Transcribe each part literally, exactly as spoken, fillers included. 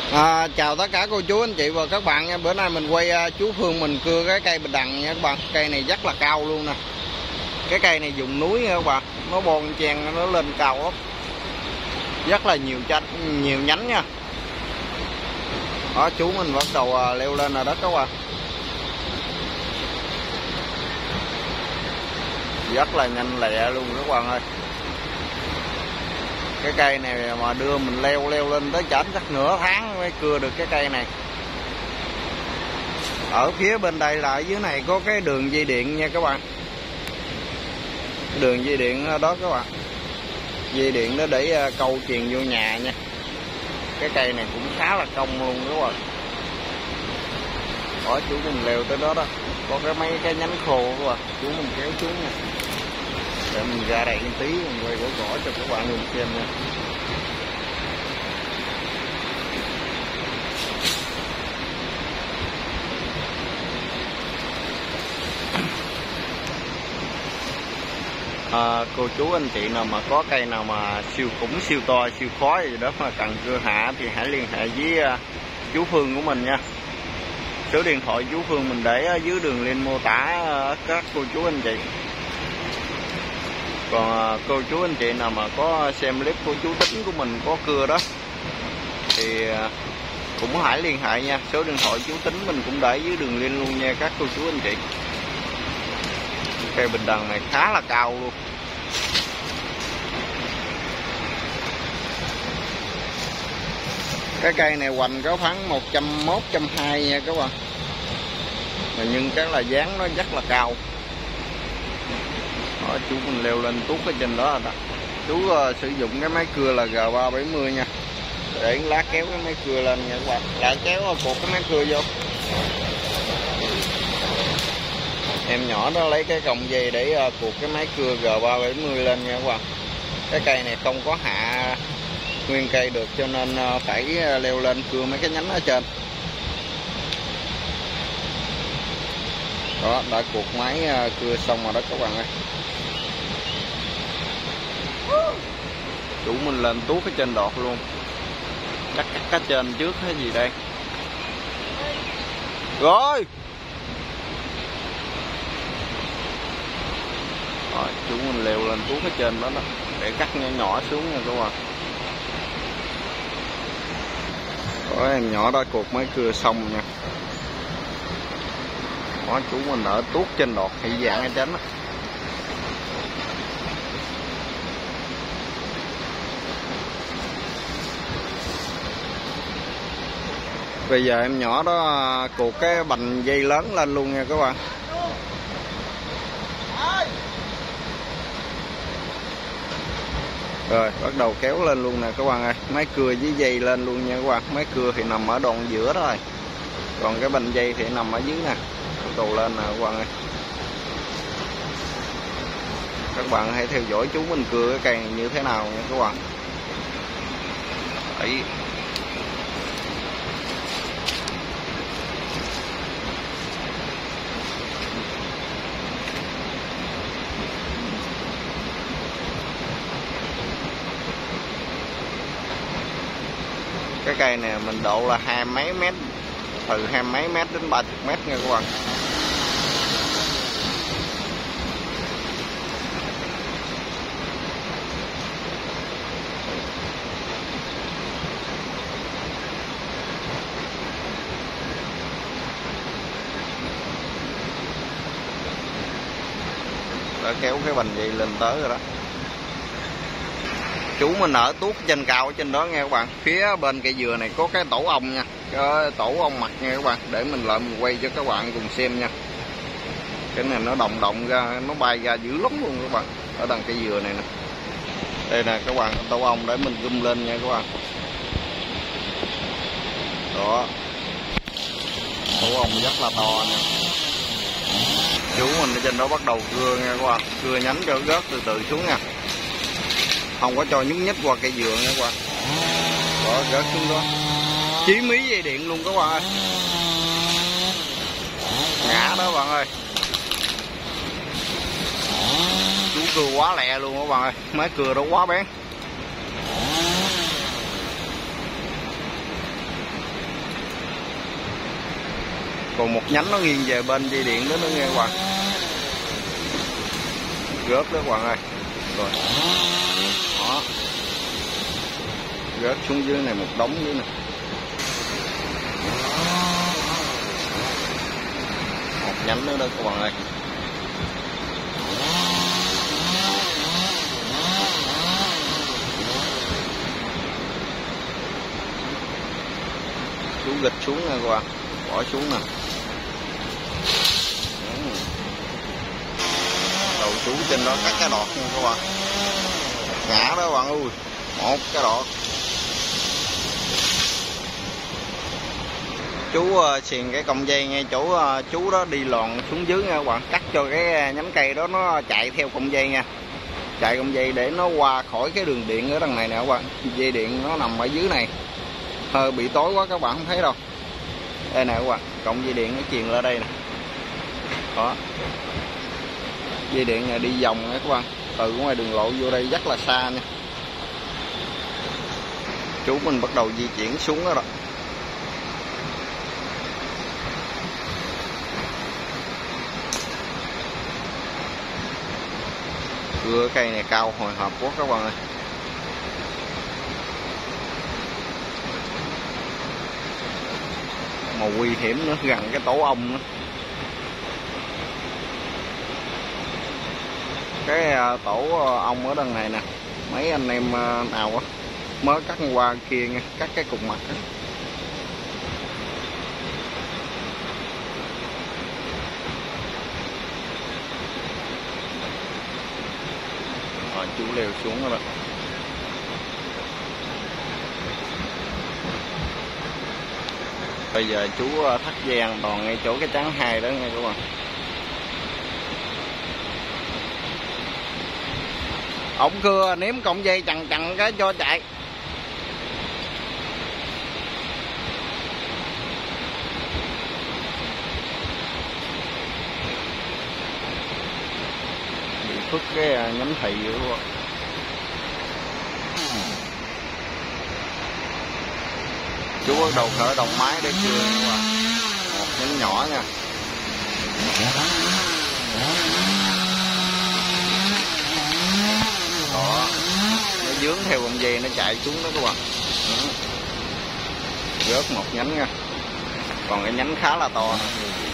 À, chào tất cả cô chú anh chị và các bạn nha. Bữa nay mình quay uh, chú Phương mình cưa cái cây bình đằng nha các bạn. Cây này rất là cao luôn nè. Cái cây này dùng núi nha các bạn. Nó bon chen nó lên cao lắm. Rất là nhiều chanh, nhiều nhánh nha. Đó, chú mình bắt đầu uh, leo lên rồi đó các bạn. Rất là nhanh lẹ luôn các bạn ơi. Cái cây này mà đưa mình leo leo lên tới chảnh chắc nửa tháng mới cưa được cái cây này. Ở phía bên đây là ở dưới này có cái đường dây điện nha các bạn. Đường dây điện đó các bạn. Dây điện đó để câu truyền vô nhà nha. Cái cây này cũng khá là cong luôn các bạn. Đó, chú mình leo tới đó đó. Có cái mấy cái nhánh khô các bạn. Chú mình kéo xuống nha. Để mình ra đây một tí mình quay gỗ gõ cho các bạn mình xem nha. À, cô chú anh chị nào mà có cây nào mà siêu khủng siêu to siêu khó gì đó mà cần cưa hạ thì hãy liên hệ với uh, chú Phương của mình nha. Số điện thoại chú Phương mình để ở dưới đường link mô tả uh, các cô chú anh chị. Còn uh, cô chú anh chị nào mà có xem clip của chú Tính của mình có cưa đó thì uh, cũng hãy liên hệ nha. Số điện thoại chú Tính mình cũng để dưới đường link luôn nha các cô chú anh chị. Cây bình đằng này khá là cao luôn. Cái cây này hoành có khoảng một trăm mốt, một trăm hai mươi nha các bạn. Mà nhưng cái là dáng nó rất là cao. Đó, chú mình leo lên tuốt ở trên đó rồi đó. Chú uh, sử dụng cái máy cưa là G ba bảy mươi nha. Để lá kéo cái máy cưa lên nha các bạn. Lại kéo cột cái máy cưa vô. Em nhỏ đó lấy cái cọng dây để uh, cuột cái máy cưa G ba bảy mươi lên nha các bạn. Cái cây này không có hạ nguyên cây được cho nên uh, phải leo lên cưa mấy cái nhánh ở trên. Đó, đã cuột máy uh, cưa xong rồi đó các bạn ơi. Chủ mình lên tuốt cái trên đọt luôn. Cắt cắt cái trên trước hay gì đây. Rồi. Rồi, chú mình leo lên tuốt cái trên đó đó để cắt nhỏ nhỏ xuống nha các bạn. Đó, em nhỏ đó cột máy cưa xong nha. Đó, chú mình ở tuốt trên đọt thị dạng ở trên đó. Bây giờ em nhỏ đó cột cái bành dây lớn lên luôn nha các bạn. Rồi bắt đầu kéo lên luôn nè các bạn ơi. Máy cưa với dây lên luôn nha các bạn. Máy cưa thì nằm ở đoạn giữa đó rồi. Còn cái bành dây thì nằm ở dưới nè. Bắt đầu lên nè các bạn ơi. Các bạn hãy theo dõi chú mình cưa cái cây này như thế nào nha các bạn. Đấy. Cái cây này mình độ là hai mấy mét, từ hai mấy mét đến ba mươi mét nha các bạn. Đã kéo cái bành dây lên tới rồi đó. Chú mình ở tuốt trên cao ở trên đó nghe các bạn. Phía bên cây dừa này có cái tổ ong nha. Cái tổ ong mặt nha các bạn. Để mình lại mình quay cho các bạn cùng xem nha. Cái này nó đồng động ra, nó bay ra dữ lắm luôn các bạn. Ở đằng cây dừa này nè. Đây nè các bạn, tổ ong để mình zoom lên nha các bạn. Đó. Tổ ong rất là to nè. Chú mình ở trên đó bắt đầu cưa nha các bạn. Cưa nhánh cho rớt từ từ xuống nha. Không có cho nhúng nhích qua cây dừa nha các bạn. Đó, rớt xuống đó. Chí mí dây điện luôn các bạn ơi. Ngã đó bạn ơi. Chú cưa quá lẹ luôn các bạn ơi. Máy cưa đó quá bén. Còn một nhánh nó nghiêng về bên dây điện đó nữa nghe các bạn. Rớt đó các bạn ơi. Rồi. Đó. Rớt xuống dưới này một đống dưới này. Một nhánh nữa đó các bạn ơi. Chú gịch xuống nè các bạn, bỏ xuống nè. Đầu chú trên đó cắt cái đọt nha các bạn. Ngã đó các bạn ơi, một cái đọt. Chú xiền cái cọng dây nghe chỗ chú đó đi lòn xuống dưới nha các bạn, cắt cho cái nhánh cây đó nó chạy theo cọng dây nha. Chạy cọng dây để nó qua khỏi cái đường điện ở đằng này nè các bạn. Dây điện nó nằm ở dưới này. Hơi bị tối quá các bạn không thấy đâu. Đây nè các bạn, cọng dây điện nó truyền lên đây nè. Đó. Dây điện này đi vòng nha các bạn. Từ ngoài đường lộ vô đây rất là xa nha. Chú mình bắt đầu di chuyển xuống đó rồi. Cưa cây này cao hồi hộp quá các bạn ơi. Mà nguy hiểm nữa, gần cái tổ ong nữa. Cái tổ ong ở đằng này nè. Mấy anh em nào á mới cắt qua kia nha, cắt cái cục mặt đó. Rồi chú leo xuống rồi đó. Bây giờ chú thắt dây an toàn ngay chỗ cái chắn hai đó nghe các bạn. Ổng cưa ném cọng dây chằng chằng cái cho chạy. Bị phức cái nhánh thị vậy các bạn. Chú bắt đầu khởi động máy để cưa các bạn. Một nhánh nhỏ nha. Đó, nó dướng theo cọng dây nó chạy xuống đó các bạn. Rớt một nhánh nha. Còn cái nhánh khá là to nè.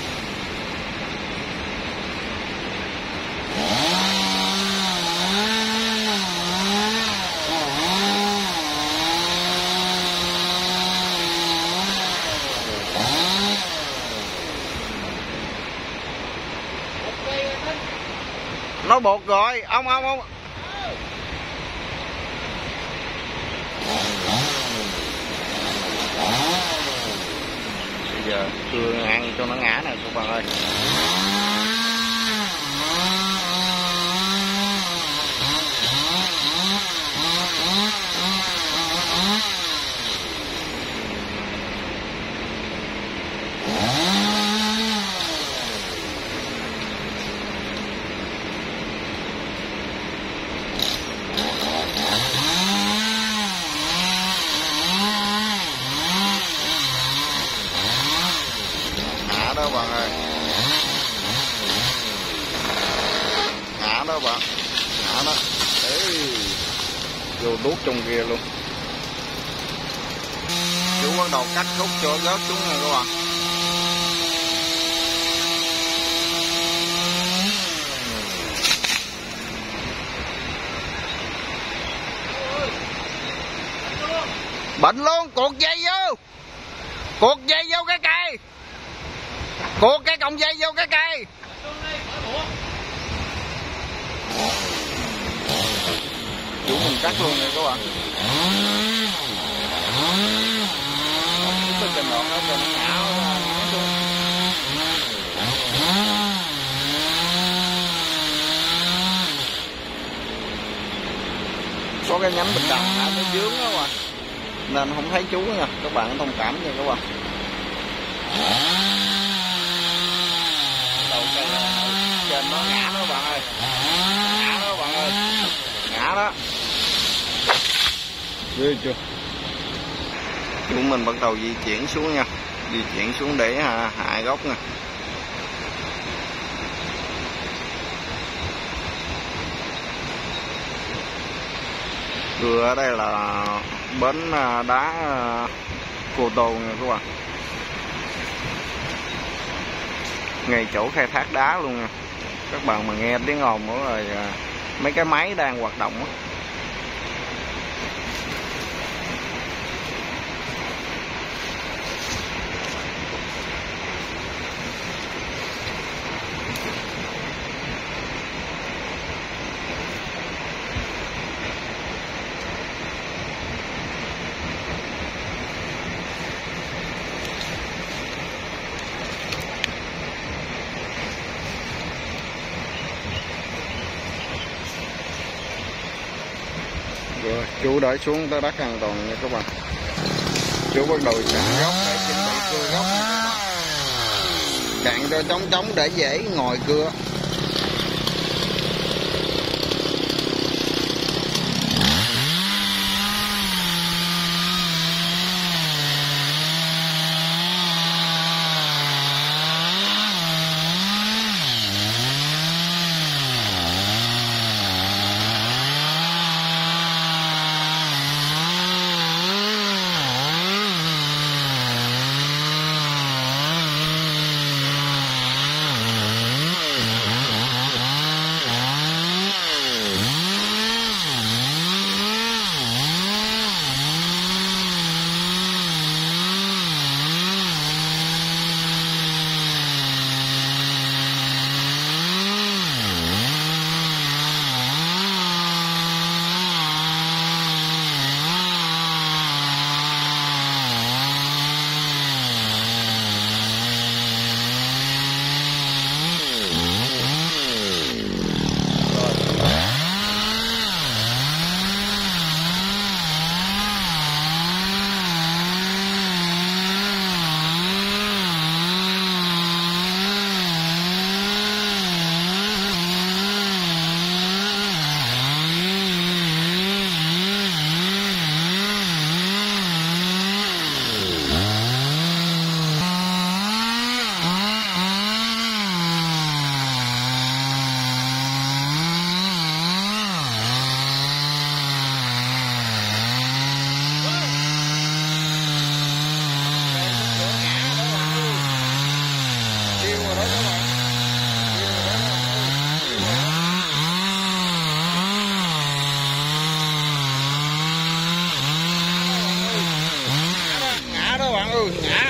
Nó bột rồi, ông ông ông. Bây giờ cưa ngang cho nó ngã nè các bạn ơi. Đó bạn ơi. Ngã đó bạn. Ngã đó. Đấy. Vô đút trong kia luôn. Chú bắt đầu cắt khúc cho rớt xuống nha các bạn. Bệnh luôn, cột dây vô. Cột dây vô cái cây. Cột cái cọng dây vô cái cây. Chú mình cắt luôn rồi các bạn. Cái trình độ nó cho nó ngã có cái nhánh bình đằng nó dướng đó mà nên không thấy chú nha, các bạn thông cảm nha các bạn. Đầu cây trên nó ngã đó bạn ơi, ngã đó bạn ơi, ngã đó. Ghê chưa? Chúng mình bắt đầu di chuyển xuống nha. Di chuyển xuống để hạ, hạ gốc nè. Cưa ở đây là bến đá Cô Tô nha các bạn, ngay chỗ khai thác đá luôn nha. Các bạn mà nghe tiếng ồn nữa rồi mấy cái máy đang hoạt động đó. Rồi, chú đẩy xuống tới đất an toàn nha các bạn. Chú bắt đầu chặn gốc để chuẩn bị cưa gốc. Chặn cho trống trống để dễ ngồi cưa. Ngã